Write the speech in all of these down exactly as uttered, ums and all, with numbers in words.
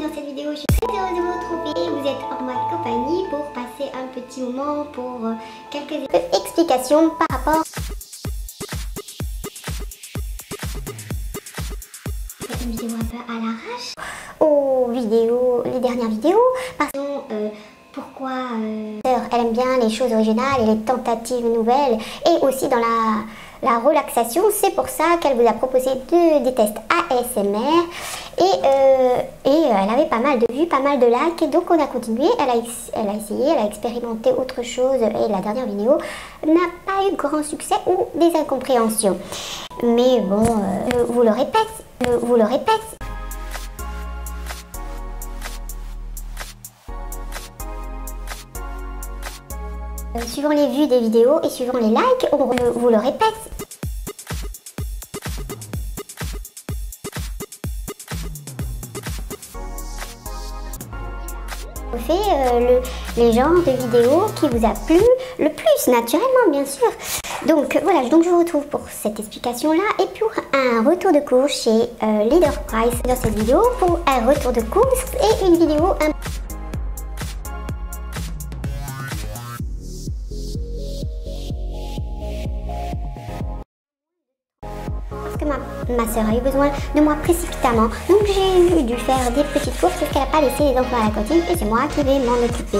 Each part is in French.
dans cette vidéo. Je suis très heureuse de vous retrouver. Vous êtes en ma compagnie pour passer un petit moment pour euh, quelques explications par rapport à une vidéo un peu à l'arrache aux vidéos, les dernières vidéos, parce que euh, pourquoi euh, elle aime bien les choses originales et les tentatives nouvelles, et aussi dans la, la relaxation. C'est pour ça qu'elle vous a proposé de, des tests A S M R, et, euh, et elle avait pas mal de vues, pas mal de likes, donc on a continué. Elle a, elle a essayé, elle a expérimenté autre chose, et la dernière vidéo n'a pas eu grand succès ou des incompréhensions. Mais bon, euh, vous le répète, euh, vous le répète. Euh, suivant les vues des vidéos et suivant les likes, on euh, vous le répète. On fait euh, le, les genres de vidéos qui vous a plu le plus, naturellement, bien sûr. Donc voilà, donc je vous retrouve pour cette explication là et pour un retour de course chez euh, Leader Price dans cette vidéo, pour un retour de course et une vidéo un que ma, ma soeur a eu besoin de moi précipitamment, donc j'ai dû faire des petites courses parce qu'elle n'a pas laissé les enfants à la cantine et c'est moi qui vais m'en occuper.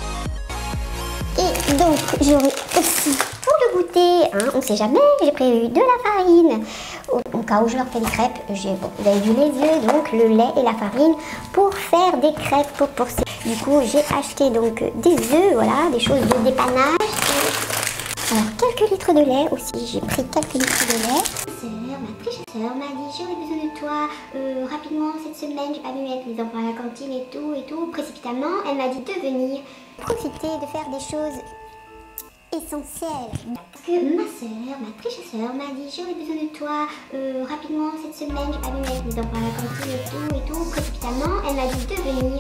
Et donc j'aurai aussi pour le goûter, hein, on ne sait jamais, j'ai prévu de la farine au, au cas où je leur fais des crêpes. Bon, vous avez vu les œufs, donc le lait et la farine pour faire des crêpes. Pour, pour ces... Du coup j'ai acheté donc des œufs, voilà, des choses de dépannage. Alors, quelques litres de lait aussi, j'ai pris quelques litres de lait. Ma sœur, ma très chère sœur m'a dit j'aurais besoin de toi euh, rapidement cette semaine, j'ai pas pu mettre les enfants à la cantine et tout et tout. Précipitamment, elle m'a dit de venir profiter de faire des choses essentielles. Parce que ma sœur, ma très chère sœur m'a dit j'aurais besoin de toi euh, rapidement cette semaine, j'ai pas pu mettre les enfants à la cantine et tout et tout. Précipitamment, elle m'a dit de venir.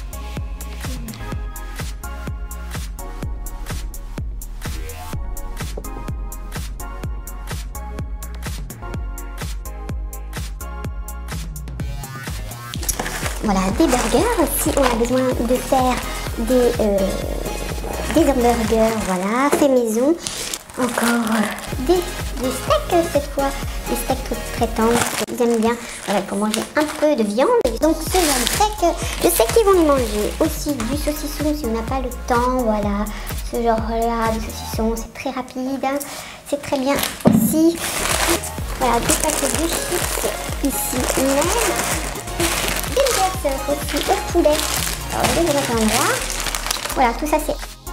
Voilà, des burgers, si on a besoin de faire des, euh, des hamburgers, voilà, fait maison. Encore euh, des, des steaks cette fois, des steaks très, très tendres, ils aiment bien, voilà, pour manger un peu de viande. Donc ce genre de steak, je sais qu'ils vont les manger. Aussi du saucisson si on n'a pas le temps, voilà, ce genre-là de saucisson, c'est très rapide, hein, c'est très bien aussi. Voilà, deux paquets de chips ici même. Aussi au poulet. Alors je vais mettre à l'endroit. Voilà, tout ça c'est.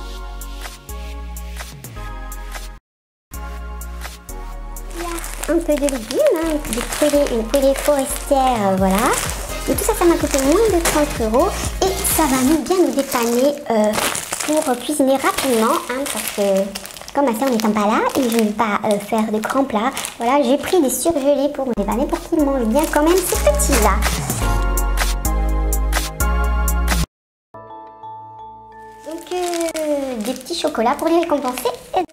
Il y a un peu de légumes, hein, des poêlées, une poêlée forestière, euh, voilà. Et tout ça, ça m'a coûté moins de trente euros et ça va nous bien nous dépanner euh, pour cuisiner rapidement, hein, parce que comme ma soeur n'étant pas là et je ne vais pas euh, faire de grands plats, voilà, j'ai pris des surgelés pour me dépanner pour qu'ils mangent bien quand même ces petits là. Donc euh, des petits chocolats pour les récompenser. Et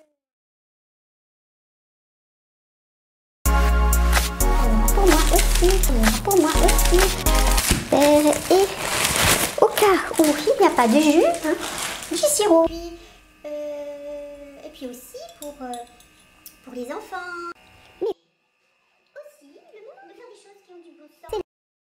pour moi aussi, pour moi aussi. Et au cas où il n'y a pas de jus, hein, du sirop. Et puis, euh, et puis aussi pour, euh, pour les enfants. Mais aussi le moment de faire des choses qui ont du bon sens.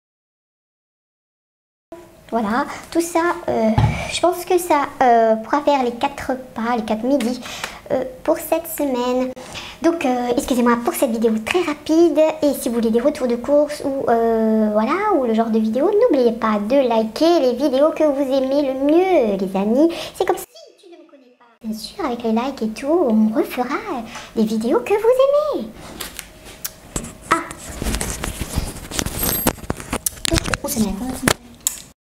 Voilà, tout ça, euh, je pense que ça euh, pourra faire les quatre repas, les quatre midis euh, pour cette semaine. Donc, euh, excusez-moi pour cette vidéo très rapide. Et si vous voulez des retours de course ou euh, voilà, ou le genre de vidéo, n'oubliez pas de liker les vidéos que vous aimez le mieux, les amis. C'est comme si tu ne me connais pas. Bien sûr, avec les likes et tout, on refera les vidéos que vous aimez. Ah. Donc, on se met à